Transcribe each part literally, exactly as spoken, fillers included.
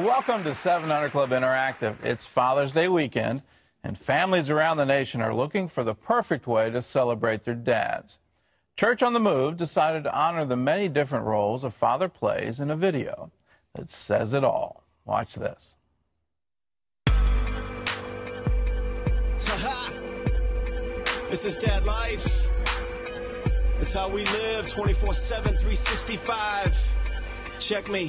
welcome to seven hundred Club Interactive. It's Father's Day weekend, and families around the nation are looking for the perfect way to celebrate their dads. Church on the Move decided to honor the many different roles a father plays in a video that says it all. Watch this. This is Dad Life. It's how we live, twenty-four seven, three sixty-five. Check me.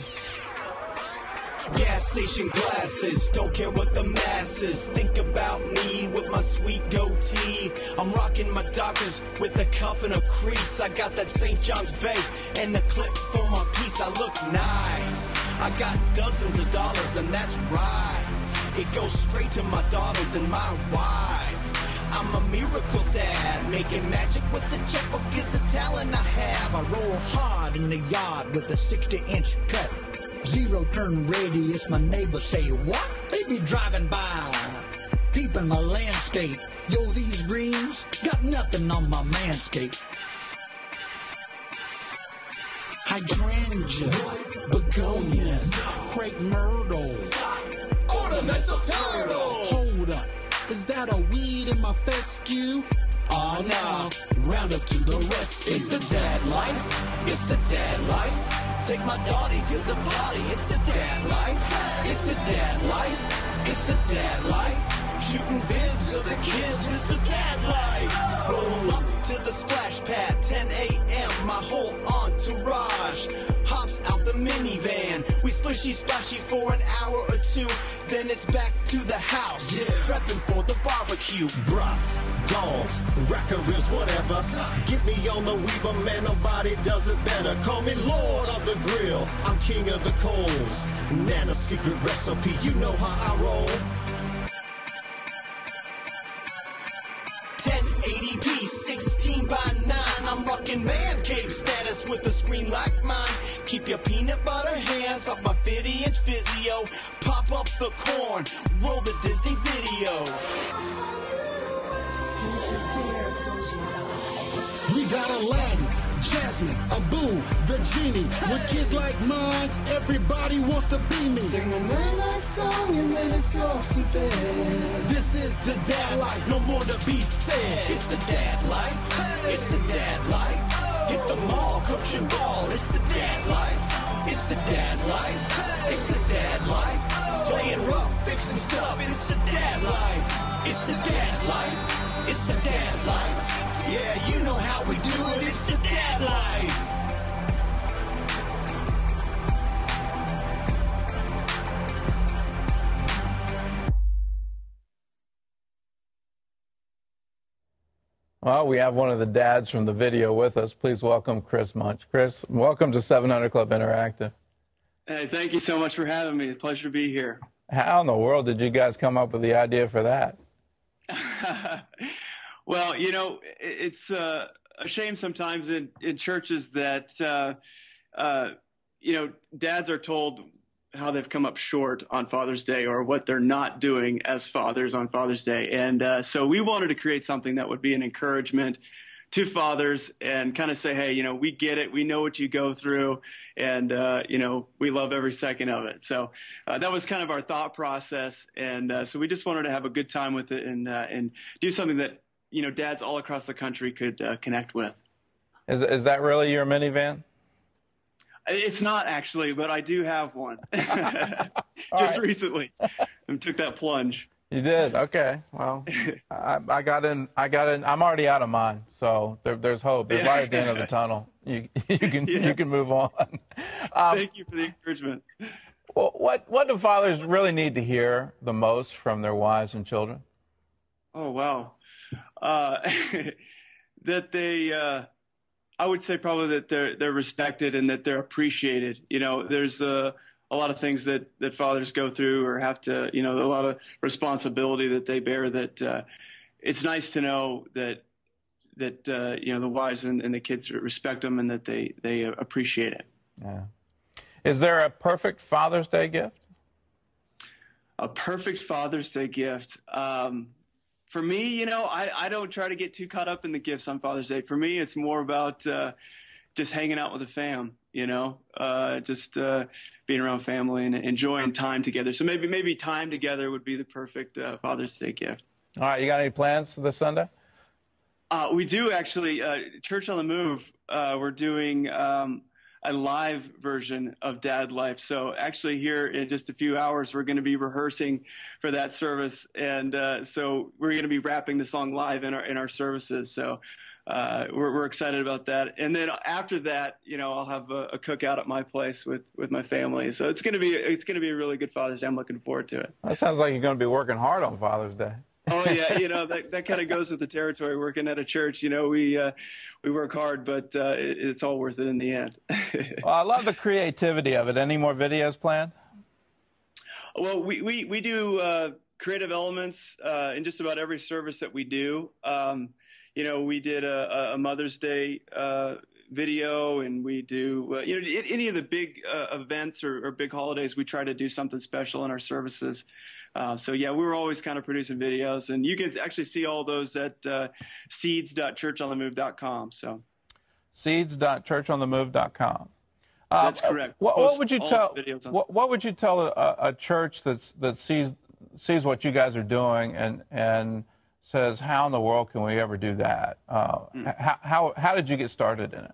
Gas station glasses, don't care what the masses think about me with my sweet goatee. I'm rocking my Dockers with a cuff and a crease. I got that Saint John's Bay and the clip for my piece. I look nice. I got dozens of dollars and that's right. It goes straight to my daughters and my wife. I'm a miracle dad, making magic with the checkbook is a talent I have. I roll hard in the yard with a sixty inch cut. Zero turn radius, my neighbors say, what? They be driving by, peeping my landscape. Yo, these greens got nothing on my manscape. Hydrangeas, begonias, crepe myrtles, ornamental turtle. Hold up, is that a weed in my fescue? Oh no, round up to the rescue. It's the dad life, it's the dad life. Take my daughter to the party, it's the dad life. It's the dad life, it's the dad life. Shooting vids of the kids, it's the dad life. Roll up to the splash pad, ten A M My whole entourage hops out the minivan. We splishy splashy for an hour or two, then it's back to the house, yeah. Prepping for the barbecue. Brats, dogs, racker ribs, whatever. Get me on the Weaver, man, nobody does it better. Call me Lord of the Grill, I'm king of the coals. Nana secret recipe, you know how I roll. ten eighty p, sixteen by nine. I'm rocking man cave status with a screen like mine. Keep your peanut butter hands off my fifty inch Physio. Pop up the corn, roll the Disney video. We got Aladdin, Jasmine, Abu, the genie. With kids like mine, everybody wants to be me. Sing a night song and then it's off to bed. This is the dad life, no more to be said. It's the dad life, it's the dad life. Hit the mall, coach and ball, it's the dad life. It's the dad life, it's the dad life. Playing rough, fixing stuff, it's the dad life. It's the dad life, it's the dad life. Yeah, you know how we do it, it's the dad life. Well, we have one of the dads from the video with us. Please welcome Chris Munch. Chris, welcome to seven hundred Club Interactive. Hey, thank you so much for having me. It's a pleasure to be here. How in the world did you guys come up with the idea for that? Well, you know, it's uh, a shame sometimes in, in churches that, uh, uh, you know, dads are told how they've come up short on Father's Day or what they're not doing as fathers on Father's Day. And uh, so we wanted to create something that would be an encouragement to fathers and kind of say, hey, you know, we get it. We know what you go through. And, uh, you know, we love every second of it. So uh, that was kind of our thought process. And uh, so we just wanted to have a good time with it and, uh, and do something that, you know, dads all across the country could uh, connect with. Is, is that really your minivan? It's not actually, but I do have one. Just right. recently, I took that plunge. You did? Okay. Well, I, I got in. I got in. I'm already out of mine, so there, there's hope. There's light at the end of the tunnel. You, you can yes. you can move on. Um, Thank you for the encouragement. Well, what what do fathers really need to hear the most from their wives and children? Oh wow, uh, that they. Uh, I would say probably that they're they're respected and that they're appreciated. You know, there's uh, a lot of things that, that fathers go through or have to, you know, a lot of responsibility that they bear. That uh, it's nice to know that that uh, you know the wives and, and the kids respect them and that they they appreciate it. Yeah. Is there a perfect Father's Day gift? A perfect Father's Day gift. Um, For me, you know, I, I don't try to get too caught up in the gifts on Father's Day. For me, it's more about uh, just hanging out with the fam. you know, uh, just uh, being around family and enjoying time together. So maybe maybe time together would be the perfect uh, Father's Day gift. All right, you got any plans for this Sunday? Uh, we do actually. Uh, Church on the Move. Uh, we're doing um, a live version of Dad Life. So actually, here in just a few hours, we're going to be rehearsing for that service, and uh, so we're going to be rapping the song live in our in our services. So. Uh, we're, we're excited about that. And then after that, you know, I'll have a, a cookout at my place with, with my family. So it's going to be, it's going to be a really good Father's Day. I'm looking forward to it. That sounds like you're going to be working hard on Father's Day. Oh yeah. You know, that, that kind of goes with the territory working at a church. You know, we, uh, we work hard, but uh, it, it's all worth it in the end. Well, I love the creativity of it. Any more videos planned? Well, we, we, we do uh, creative elements uh, in just about every service that we do. Um, You know, we did a, a Mother's Day uh, video, and we do, uh, you know, any of the big uh, events or, or big holidays, we try to do something special in our services. Uh, so, yeah, we were always kind of producing videos, and you can actually see all those at uh, seeds dot church on the move dot com. So, seeds dot church on the move dot com. Uh, That's correct. What, what would you tell? What, what would you tell a, a church that's that sees sees what you guys are doing and and says, how in the world can we ever do that? Uh, mm. how, how, how did you get started in it?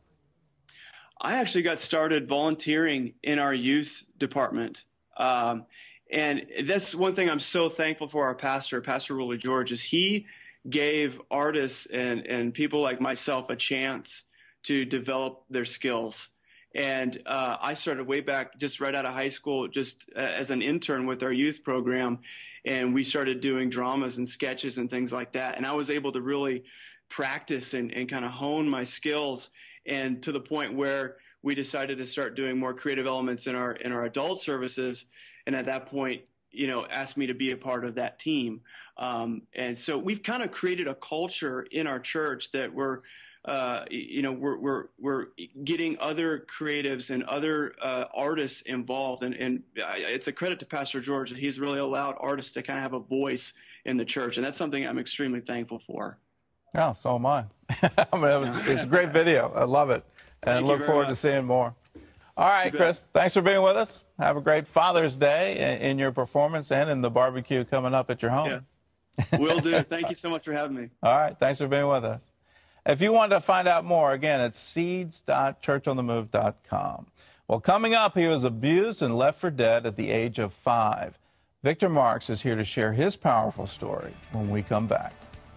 I actually got started volunteering in our youth department. Um, and that's one thing I'm so thankful for our pastor, Pastor Ruley George, is he gave artists and, and people like myself a chance to develop their skills. And uh, I started way back just right out of high school, just uh, as an intern with our youth program. And we started doing dramas and sketches and things like that. And I was able to really practice and, and kind of hone my skills, and to the point where we decided to start doing more creative elements in our in our adult services. And at that point, you know, asked me to be a part of that team. Um, and so we've kind of created a culture in our church that we're Uh, you know, we're, we're, we're getting other creatives and other uh, artists involved. And, and it's a credit to Pastor George that he's really allowed artists to kind of have a voice in the church. And that's something I'm extremely thankful for. Yeah, so am I. I mean, it was, it's a great video. I love it. And Thank I look forward much. to seeing more. All right, Chris, thanks for being with us. Have a great Father's Day in your performance and in the barbecue coming up at your home. Yeah. Will do. Thank you so much for having me. All right, thanks for being with us. If you want to find out more, again, it's seeds dot church on the move dot com. Well, coming up, he was abused and left for dead at the age of five. Victor Marks is here to share his powerful story when we come back.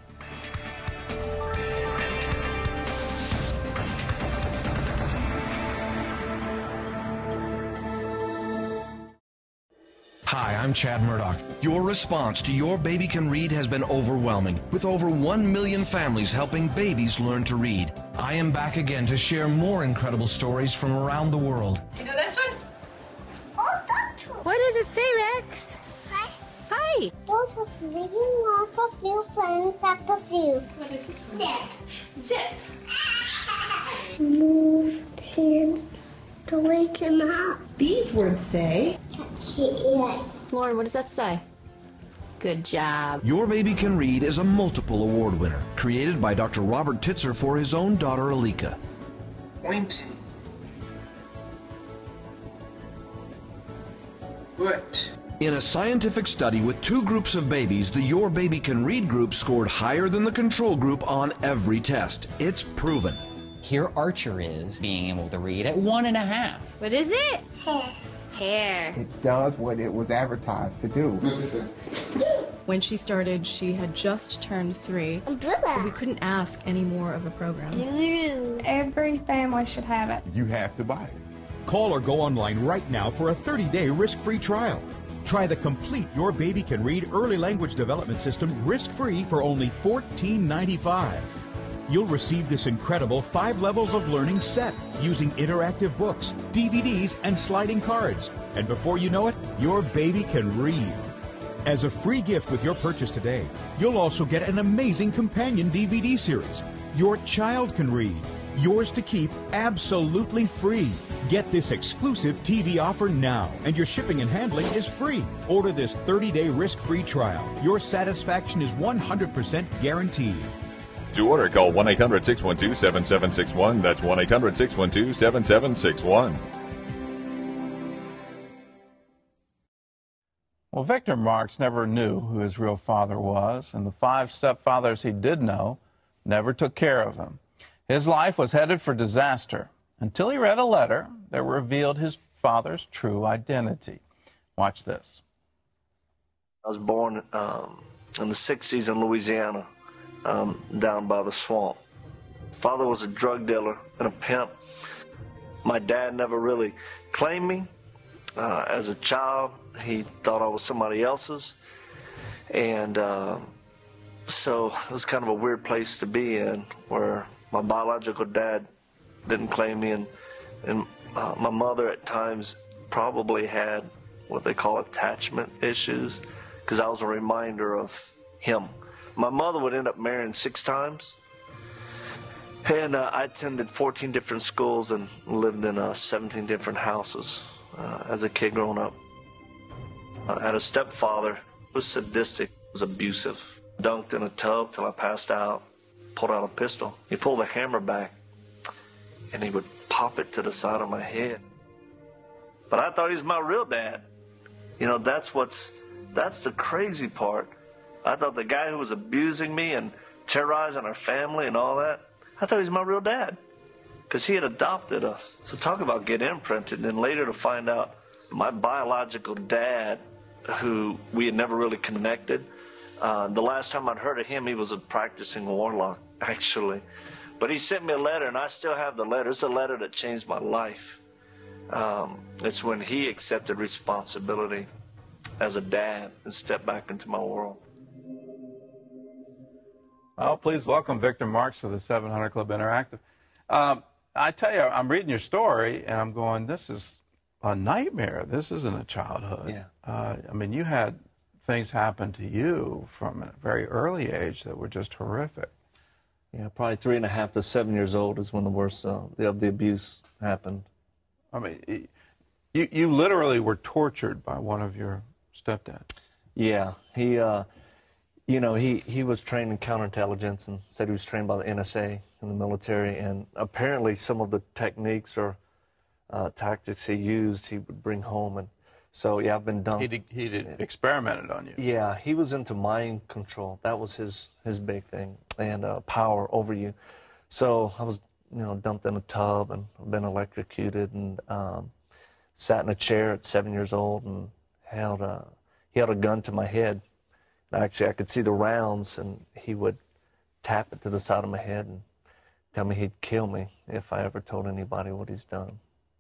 Hi, I'm Chad Murdoch. Your response to Your Baby Can Read has been overwhelming, with over one million families helping babies learn to read. I am back again to share more incredible stories from around the world. You know this one? Oh, that one. What does it say, Rex? Hi. Hi. George was reading lots of new friends at the zoo. What does it say? Zip. Zip. Moved hands to wake him up. These words say... Yes. Lauren, what does that say? Good job. Your Baby Can Read is a multiple award winner, created by Doctor Robert Titzer for his own daughter, Alika. Point. Foot. In a scientific study with two groups of babies, the Your Baby Can Read group scored higher than the control group on every test. It's proven. Here Archer is being able to read at one and a half. What is it? Hair. Hair. It does what it was advertised to do. When she started, she had just turned three. Umbrella. We couldn't ask any more of the program. Every family should have it. You have to buy it. Call or go online right now for a thirty day risk-free trial. Try the complete Your Baby Can Read early language development system risk-free for only fourteen ninety-five. You'll receive this incredible five levels of learning set using interactive books, D V Ds, and sliding cards. And before you know it, your baby can read. As a free gift with your purchase today, you'll also get an amazing companion D V D series, Your Child Can Read. Yours to keep absolutely free. Get this exclusive T V offer now, and your shipping and handling is free. Order this thirty day risk-free trial. Your satisfaction is one hundred percent guaranteed. To order, call one eight hundred, six one two, seven seven six one. That's one eight hundred, six one two, seven seven six one. Well, Victor Marks never knew who his real father was, and the five stepfathers he did know never took care of him. His life was headed for disaster until he read a letter that revealed his father's true identity. Watch this. I was born um, in the sixties in Louisiana, um, down by the swamp. Father was a drug dealer and a pimp. My dad never really claimed me. Uh, as a child, he thought I was somebody else's. And uh, so it was kind of a weird place to be in, where my biological dad didn't claim me, and, and uh, my mother at times probably had what they call attachment issues, because I was a reminder of him. My mother would end up marrying six times, and uh, I attended fourteen different schools and lived in uh, seventeen different houses uh, as a kid growing up. I had a stepfather who was sadistic, was abusive. Dunked in a tub till I passed out, pulled out a pistol. He pulled the hammer back, and he would pop it to the side of my head. But I thought he was my real dad. You know, that's what's, that's the crazy part. I thought the guy who was abusing me and terrorizing our family and all that, I thought he was my real dad, because he had adopted us. So talk about get imprinted. And then later to find out my biological dad, who we had never really connected, uh, the last time I'd heard of him, he was a practicing warlock, actually. But he sent me a letter, and I still have the letter. It's a letter that changed my life. Um, it's when he accepted responsibility as a dad and stepped back into my world. Well, please welcome Victor Marks to the seven hundred Club Interactive. Um, I tell you, I'm reading your story, and I'm going, this is a nightmare. This isn't a childhood. Yeah. Uh, I mean, you had things happen to you from a very early age that were just horrific. Yeah, probably three and a half to seven years old is when the worst uh, of the abuse happened. I mean, you, you literally were tortured by one of your stepdads. Yeah, he, uh, you know, he, he was trained in counterintelligence and said he was trained by the N S A in the military, and apparently some of the techniques or uh, tactics he used, he would bring home. And so, yeah, I've been dumped. He did, he did experimented on you. Yeah, he was into mind control. That was his, his big thing, and uh, power over you. So I was, you know, dumped in a tub and been electrocuted, and um, sat in a chair at seven years old and held a, he held a gun to my head. And actually, I could see the rounds, and he would tap it to the side of my head and tell me he'd kill me if I ever told anybody what he's done.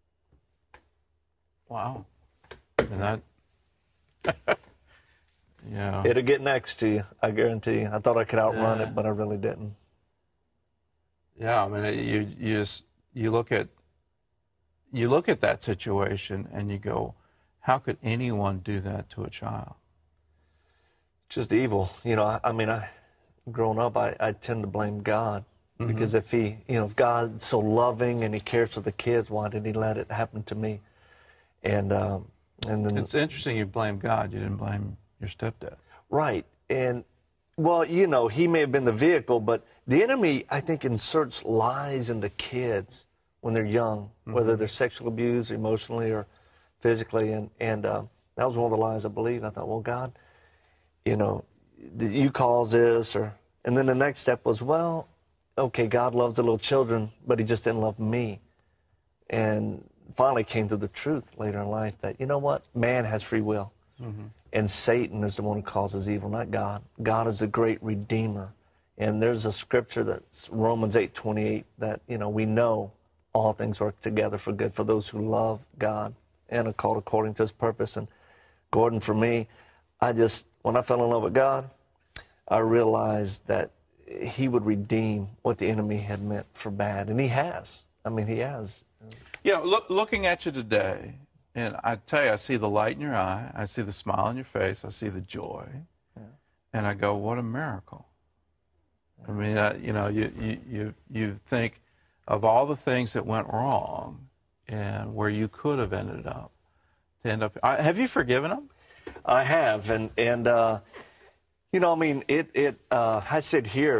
Wow. And that, yeah. It'll get next to you, I guarantee you. I thought I could outrun Yeah. it, but I really didn't. Yeah, I mean, you you just you look at you look at that situation and you go, how could anyone do that to a child? Just evil, you know. I, I mean, I, growing up, I, I tend to blame God, Mhm. because if he, you know, if God's so loving and he cares for the kids, why did he let it happen to me? And um, and then It's interesting you blame God. You didn't blame your stepdad. right, and well, you know, he may have been the vehicle, but the enemy, I think, inserts lies into kids when they're young, whether Mhm. they're sexually abused, emotionally, or physically, and and um, that was one of the lies I believed. I thought, well, God, you know, you caused this, or and then the next step was, well, okay, God loves the little children, but he just didn't love me. And finally came to the truth later in life that, you know what, man has free will. Mhm. And Satan is the one who causes evil, not God. God is a great redeemer. And there's a scripture that's Romans eight twenty-eight that, you know, we know all things work together for good for those who love God and are called according to his purpose. And Gordon, for me, I just, when I fell in love with God, I realized that he would redeem what the enemy had meant for bad. And he has. I mean, he has. You know, look, looking at you today, and I tell you, I see the light in your eye, I see the smile on your face, I see the joy, Yeah. and I go, what a miracle. I mean, uh, you know, you, you, you, you think of all the things that went wrong and where you could have ended up. To end up, I, have you forgiven him? I have, and and uh, you know, I mean, it it. Uh, I sit here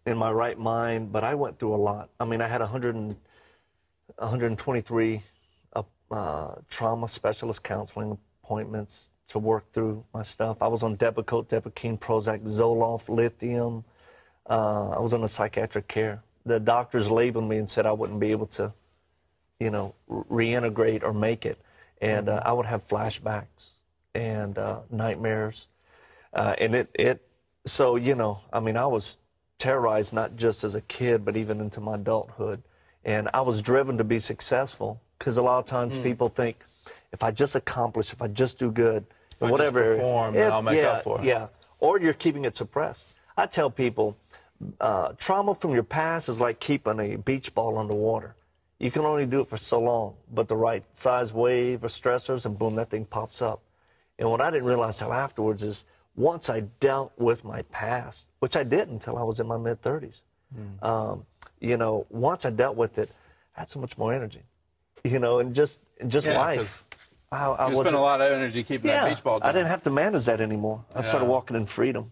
in my right mind, but I went through a lot. I mean, I had one hundred, one hundred twenty-three uh, uh, trauma specialist counseling appointments to work through my stuff. I was on Depakote, Depakine, Prozac, Zoloft, lithium. Uh, I was on a psychiatric care. The doctors labeled me and said I wouldn't be able to, you know, reintegrate or make it. And uh, I would have flashbacks and uh, nightmares. Uh, and it, it, so, you know, I mean, I was terrorized not just as a kid, but even into my adulthood. And I was driven to be successful because a lot of times mm. people think, if I just accomplish, if I just do good, if I whatever, just perform, if, I'll make yeah, up for it. Yeah, or you're keeping it suppressed. I tell people, uh, trauma from your past is like keeping a beach ball underwater. You can only do it for so long, but the right size wave or stressors, and boom, that thing pops up. And what I didn't realize till afterwards is once I dealt with my past, which I didn't until I was in my mid thirties, mm. um, you know, once I dealt with it, I had so much more energy, you know, and just just yeah, life. I, I you spent a lot of energy keeping yeah, that beach ball down. I didn't have to manage that anymore. I yeah. started walking in freedom.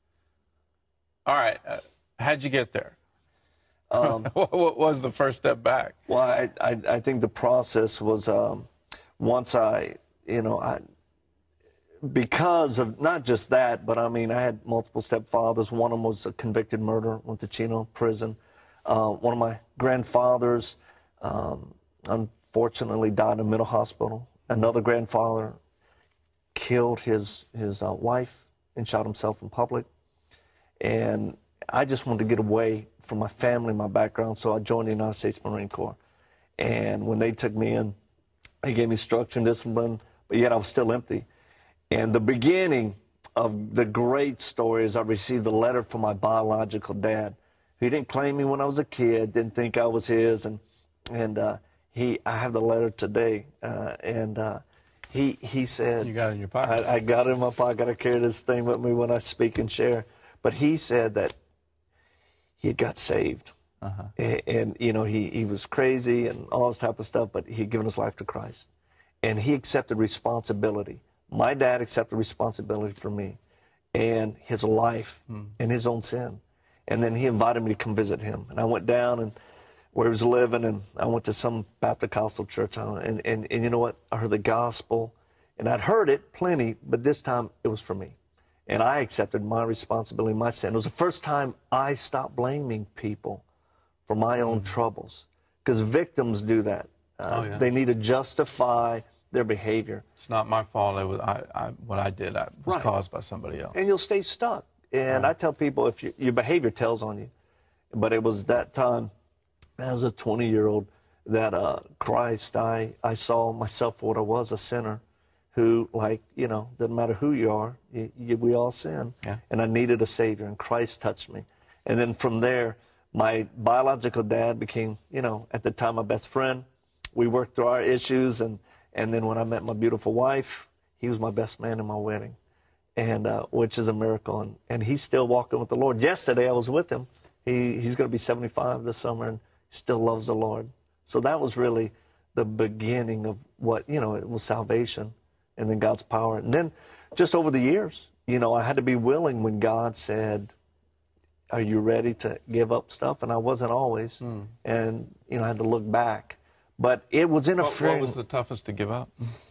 All right. Uh, how'd you get there? Um, what was the first step back? Well, I, I, I think the process was um, once I, you know, I, because of not just that, but I mean, I had multiple stepfathers. One of them was a convicted murderer, went to Chino prison. Uh, one of my grandfathers, um, unfortunately, died in a mental hospital. Another grandfather killed his, his uh, wife and shot himself in public. And I just wanted to get away from my family, my background, so I joined the United States Marine Corps. And when they took me in, they gave me structure and discipline, but yet I was still empty. And the beginning of the great story is I received a letter from my biological dad. He didn't claim me when I was a kid, didn't think I was his, and and uh, he, I have the letter today, uh, and uh, he he said, you got it in your pocket. I, I got it in my pocket. I carry this thing with me when I speak and share. But he said that he had got saved, uh-huh. and, and you know he he was crazy and all this type of stuff, but he had given his life to Christ, and he accepted responsibility. My dad accepted responsibility for me, and his life mm. and his own sin. And then he invited me to come visit him. And I went down and where he was living, and I went to some Baptist Costal church. And, and, and you know what? I heard the gospel, and I'd heard it plenty, but this time it was for me. And I accepted my responsibility, my sin. It was the first time I stopped blaming people for my own mm. troubles, because victims do that. Uh, oh, yeah. They need to justify their behavior. It's not my fault. It was I, I, what I did I, was right. caused by somebody else. And you'll stay stuck. And right. I tell people, if you, your behavior tells on you. But it was that time, as a twenty-year-old, that uh, Christ, I, I saw myself for what I was, a sinner who, like, you know, doesn't matter who you are, you, you, we all sin. Yeah. And I needed a Savior, and Christ touched me. And then from there, my biological dad became, you know, at the time, my best friend. We worked through our issues, and, and then when I met my beautiful wife, he was my best man in my wedding. And uh, which is a miracle, and, and he's still walking with the Lord. Yesterday I was with him. He he's going to be seventy-five this summer, and still loves the Lord. So that was really the beginning of what, you know, it was salvation, and then God's power. And then just over the years, you know, I had to be willing when God said, "Are you ready to give up stuff?" And I wasn't always, mm. and you know, I had to look back. But it was interfering. What, what was the toughest to give up?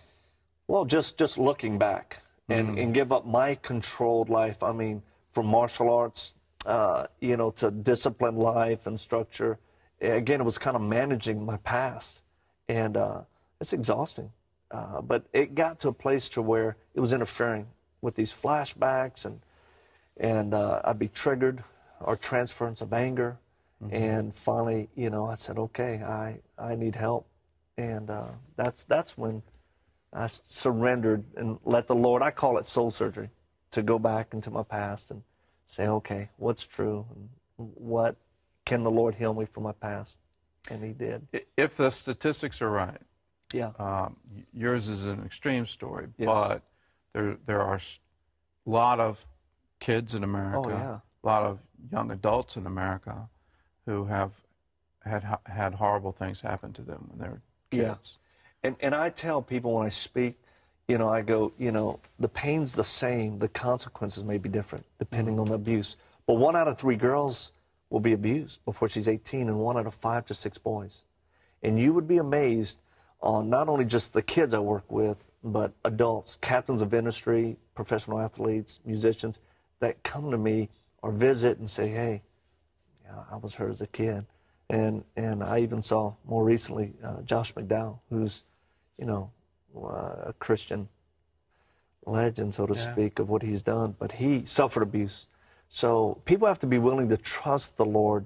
Well, just just looking back. And, mm. and give up my controlled life. I mean, from martial arts, uh, you know, to disciplined life and structure. Again, it was kind of managing my past. And uh, it's exhausting. Uh, but it got to a place to where it was interfering with these flashbacks. And, and uh, I'd be triggered, or transference of anger. Mm-hmm. And finally, you know, I said, okay, I, I need help. And uh, that's that's when I surrendered and let the Lord, I call it soul surgery, to go back into my past and say, okay, what's true? And what can the Lord heal me from my past? And he did. If the statistics are right, yeah, um, yours is an extreme story, yes. but there, there are a lot of kids in America, oh, yeah. a lot of young adults in America who have had, had horrible things happen to them when they were kids. Yeah. And, and I tell people when I speak, you know, I go, you know, the pain's the same. The consequences may be different depending mm-hmm. on the abuse. But one out of three girls will be abused before she's eighteen, and one out of five to six boys. And you would be amazed on not only just the kids I work with, but adults, captains of industry, professional athletes, musicians that come to me or visit and say, hey, yeah, I was hurt as a kid. And, and I even saw more recently uh, Josh McDowell, who's, you know, uh, a Christian legend, so to Yeah. speak, of what he's done. But he suffered abuse. So people have to be willing to trust the Lord,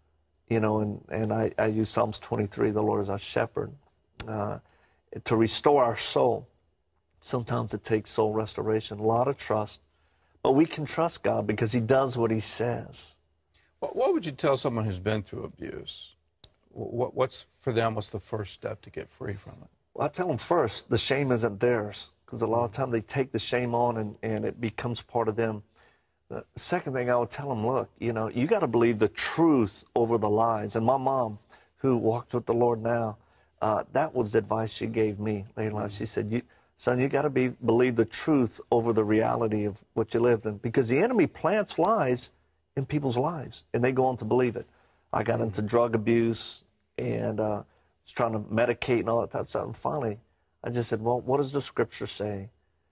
you know, and, and I, I use Psalms twenty-three, the Lord is our shepherd, uh, to restore our soul. Sometimes it takes soul restoration, a lot of trust. But we can trust God because he does what he says. What, what would you tell someone who's been through abuse? What, what's, for them, what's the first step to get free from it? Well, I tell them first, the shame isn't theirs, because a lot of times they take the shame on and, and it becomes part of them. The second thing I would tell them, look, you know, you got to believe the truth over the lies. And my mom, who walks with the Lord now, uh, that was the advice she gave me later in life. She said, you, son, you got to be believe the truth over the reality of what you lived in, because the enemy plants lies in people's lives, and they go on to believe it. I got into drug abuse and uh, was trying to medicate and all that type of stuff. And finally, I just said, well, what does the scripture say?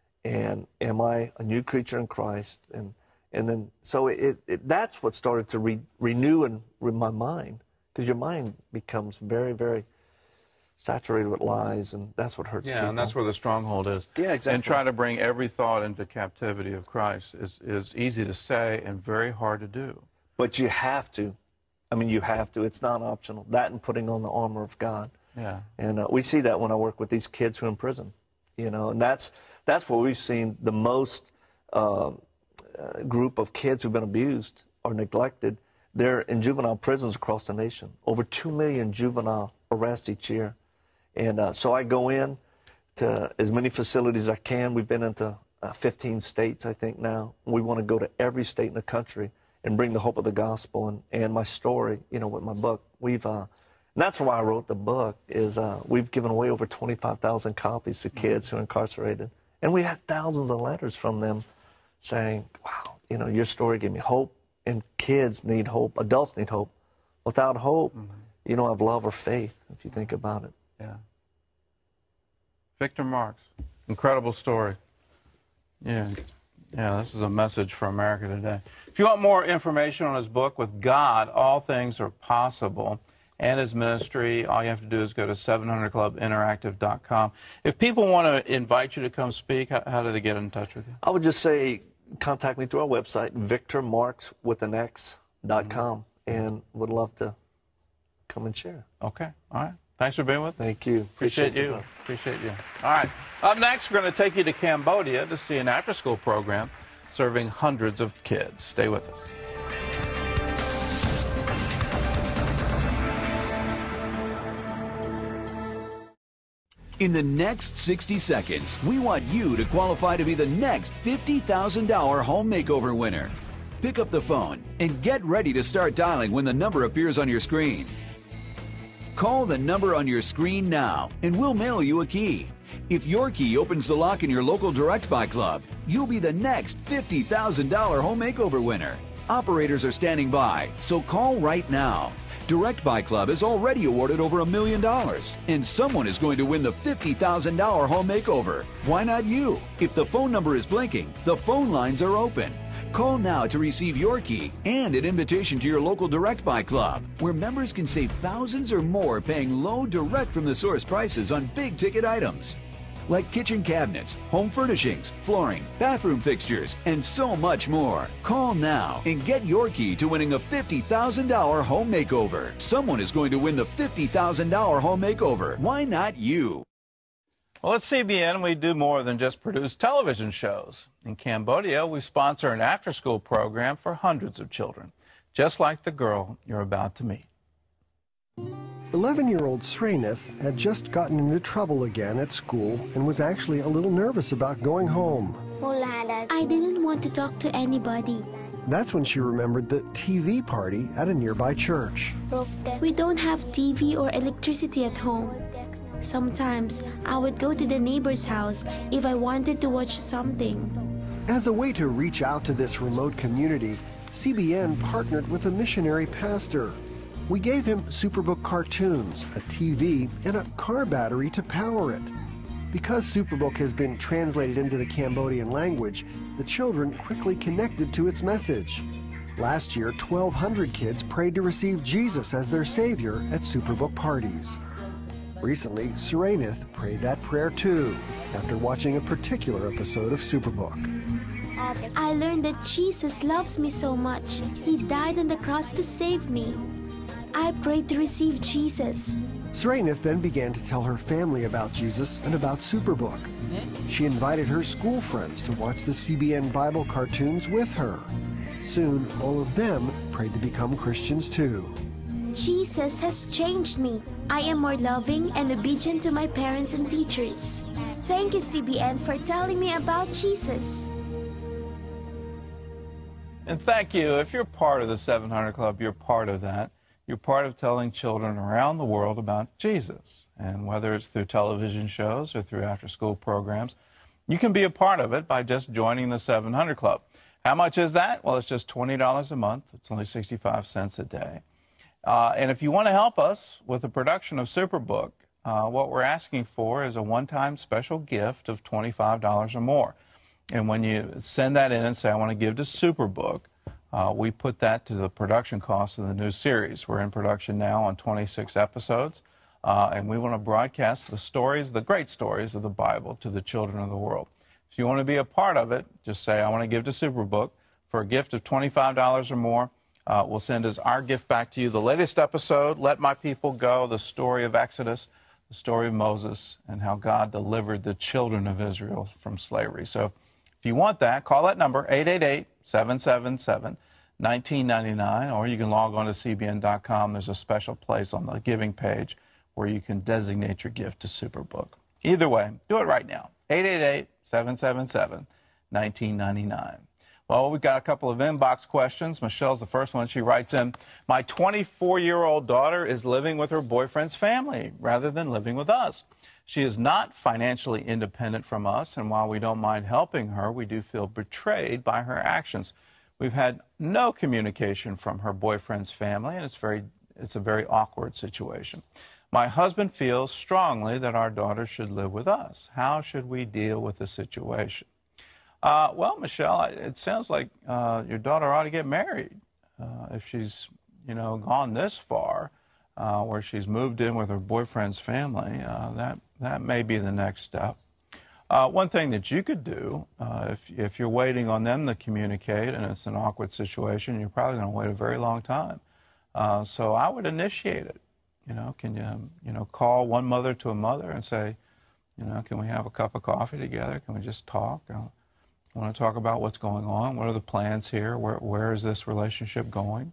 And am I a new creature in Christ? And and then, so it, it that's what started to re, renew in my mind, because your mind becomes very, very saturated with lies, and that's what hurts Yeah, people. and that's where the stronghold is. Yeah, exactly. And try to bring every thought into captivity of Christ is, is easy to say and very hard to do. But you have to. I mean, you have to. It's not optional. That and putting on the armor of God. Yeah. And uh, we see that when I work with these kids who are in prison, you know, and that's that's where we've seen the most uh, uh, group of kids who've been abused or neglected. They're in juvenile prisons across the nation. Over two million juvenile arrests each year. And uh, so I go in to as many facilities as I can. We've been into uh, fifteen states, I think, now. We want to go to every state in the country and bring the hope of the gospel. And, and my story, you know, with my book, we've, uh, and that's why I wrote the book, is uh, we've given away over twenty-five thousand copies to kids who are incarcerated. And we have thousands of letters from them saying, wow, you know, your story gave me hope. And kids need hope. Adults need hope. Without hope, mm-hmm. you don't have love or faith, if you think about it. Yeah. Victor Marx, incredible story. Yeah. Yeah, this is a message for America today. If you want more information on his book, With God, All Things Are Possible, and his ministry, all you have to do is go to seven hundred club interactive dot com. If people want to invite you to come speak, how, how do they get in touch with you? I would just say contact me through our website, victor marx with an x dot com, mm-hmm. and would love to come and share. Okay, all right. Thanks for being with us. Thank you. Appreciate, Appreciate you. Appreciate you. All right. Up next, we're going to take you to Cambodia to see an after-school program serving hundreds of kids. Stay with us. In the next sixty seconds, we want you to qualify to be the next fifty thousand dollar home makeover winner. Pick up the phone and get ready to start dialing when the number appears on your screen. Call the number on your screen now and we'll mail you a key. If your key opens the lock in your local Direct Buy Club, you'll be the next fifty thousand dollar home makeover winner. Operators are standing by, so call right now. Direct Buy Club has already awarded over a million dollars, and someone is going to win the fifty thousand dollar home makeover. Why not you? If the phone number is blinking, the phone lines are open. Call now to receive your key and an invitation to your local Direct Buy Club, where members can save thousands or more paying low direct from the source prices on big ticket items like kitchen cabinets, home furnishings, flooring, bathroom fixtures, and so much more. Call now and get your key to winning a fifty thousand dollar home makeover. Someone is going to win the fifty thousand dollar home makeover. Why not you? Well, at C B N, we do more than just produce television shows. In Cambodia, we sponsor an after-school program for hundreds of children, just like the girl you're about to meet. eleven-year-old Sreenath had just gotten into trouble again at school and was actually a little nervous about going home. I didn't want to talk to anybody. That's when she remembered the T V party at a nearby church. We don't have T V or electricity at home. Sometimes I would go to the neighbor's house if I wanted to watch something. As a way to reach out to this remote community, C B N partnered with a missionary pastor. We gave him Superbook cartoons, a T V, and a car battery to power it. Because Superbook has been translated into the Cambodian language, the children quickly connected to its message. Last year, twelve hundred kids prayed to receive Jesus as their Savior at Superbook parties. Recently, Serenith prayed that prayer too, after watching a particular episode of Superbook. I learned that Jesus loves me so much. He died on the cross to save me. I prayed to receive Jesus. Serenith then began to tell her family about Jesus and about Superbook. She invited her school friends to watch the C B N Bible cartoons with her. Soon, all of them prayed to become Christians too. Jesus has changed me. I am more loving and obedient to my parents and teachers. Thank you, C B N, for telling me about Jesus. And thank you. If you're part of the seven hundred Club, you're part of that. You're part of telling children around the world about Jesus. And whether it's through television shows or through after-school programs, you can be a part of it by just joining the seven hundred Club. How much is that? Well, it's just twenty dollars a month. It's only sixty-five cents a day. Uh, and if you want to help us with the production of Superbook, uh, what we're asking for is a one-time special gift of twenty-five dollars or more. And when you send that in and say, I want to give to Superbook, uh, we put that to the production cost of the new series. We're in production now on twenty-six episodes, uh, and we want to broadcast the stories, the great stories of the Bible to the children of the world. If you want to be a part of it, just say, I want to give to Superbook for a gift of twenty-five dollars or more. Uh, we'll send as our gift back to you the latest episode, Let My People Go, the story of Exodus, the story of Moses, and how God delivered the children of Israel from slavery. So if you want that, call that number, eight eight eight, seven seven seven, one nine nine nine, or you can log on to C B N dot com. There's a special place on the giving page where you can designate your gift to Superbook. Either way, do it right now, eight eight eight, seven seven seven, one nine nine nine. Well, we've got a couple of inbox questions. Michelle's the first one. She writes in, my twenty-four-year-old daughter is living with her boyfriend's family rather than living with us. She is not financially independent from us, and while we don't mind helping her, we do feel betrayed by her actions. We've had no communication from her boyfriend's family, and it's very, it's a very awkward situation. My husband feels strongly that our daughter should live with us. How should we deal with the situation? Uh, well, Michelle, it sounds like uh, your daughter ought to get married. Uh, if she's, you know, gone this far, uh, where she's moved in with her boyfriend's family, uh, that, that may be the next step. Uh, one thing that you could do, uh, if, if you're waiting on them to communicate and it's an awkward situation, you're probably going to wait a very long time. Uh, so I would initiate it. You know, can you, you know, call one mother to a mother and say, you know, can we have a cup of coffee together? Can we just talk? Uh, I want to talk about what's going on. What are the plans here? Where, where is this relationship going?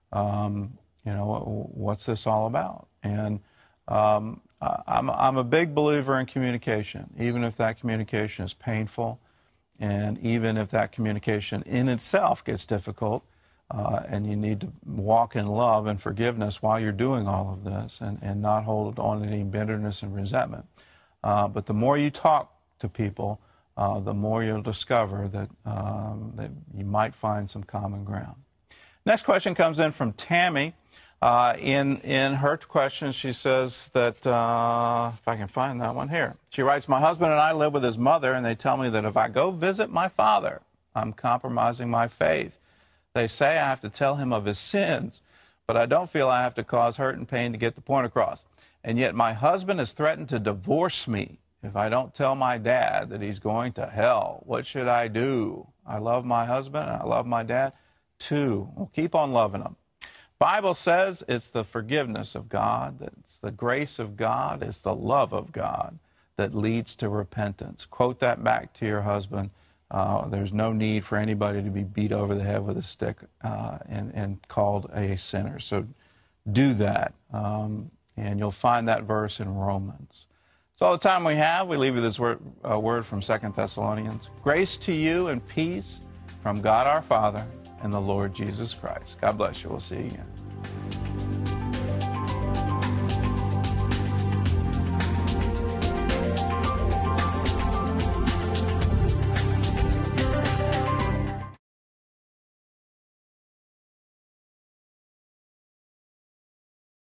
Um, you know, what, what's this all about? And um, I'm, I'm a big believer in communication, even if that communication is painful, and even if that communication in itself gets difficult, uh, and you need to walk in love and forgiveness while you're doing all of this, and, and not hold on to any bitterness and resentment. Uh, but the more you talk to people, Uh, the more you'll discover that, um, that you might find some common ground. Next question comes in from Tammy. Uh, in, in her question, she says that, uh, if I can find that one here. She writes, my husband and I live with his mother, and they tell me that if I go visit my father, I'm compromising my faith. They say I have to tell him of his sins, but I don't feel I have to cause hurt and pain to get the point across. And yet my husband has threatened to divorce me if I don't tell my dad that he's going to hell. What should I do? I love my husband and I love my dad too. Well, keep on loving them. Bible says it's the forgiveness of God, that it's the grace of God, it's the love of God that leads to repentance. Quote that back to your husband. Uh, there's no need for anybody to be beat over the head with a stick uh, and, and called a sinner. So do that, um, and you'll find that verse in Romans. That's all the time we have. We leave you this word, uh, word from Second Thessalonians. Grace to you and peace from God our Father and the Lord Jesus Christ. God bless you. We'll see you again.